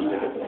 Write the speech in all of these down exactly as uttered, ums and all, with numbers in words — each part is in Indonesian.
Salam.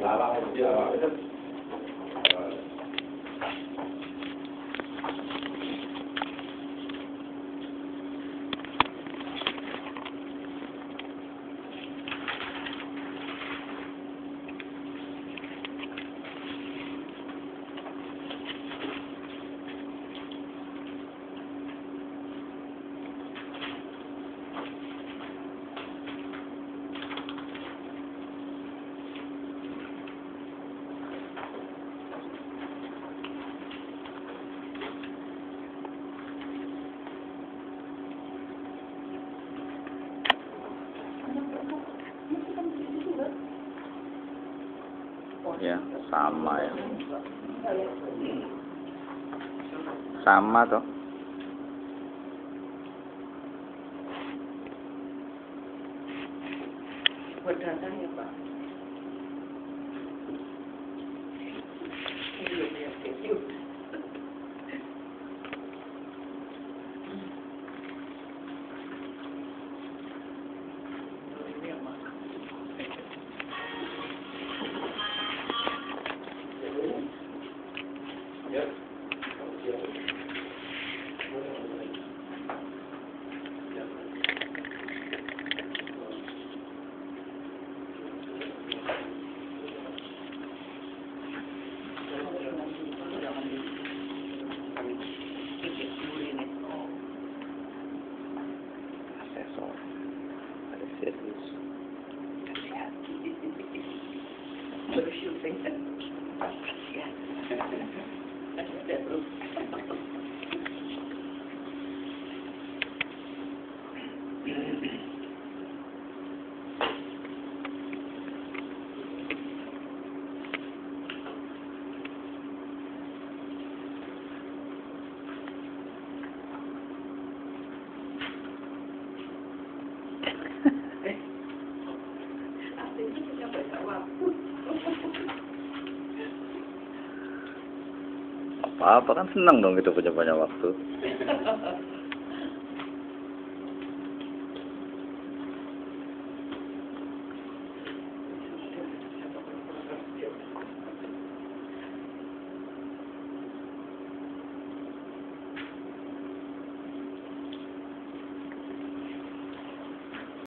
Ya, sama ya. Sama toh. Buat datang ya Pak. Iya, iya, iya. Asesor. Ada serius. Baru syuting. Ya. Ada terus. Apa-apa kan senang dong gitu punya banyak waktu.